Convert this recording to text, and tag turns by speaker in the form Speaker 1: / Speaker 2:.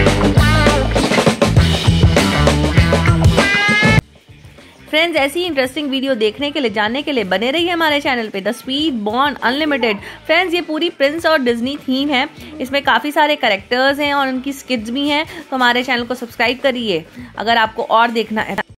Speaker 1: Friends, ऐसी ही interesting video देखने के लिए, जानने के लिए बने रहिए हमारे चैनल पे the sweet born unlimited. Friends, ये पूरी प्रिंस और डिज्नी थीम है, इसमें काफ़ी सारे कैरेक्टर्स हैं और उनकी स्किट्स भी हैं, तो हमारे चैनल को सब्सक्राइब करिए अगर आपको और देखना है।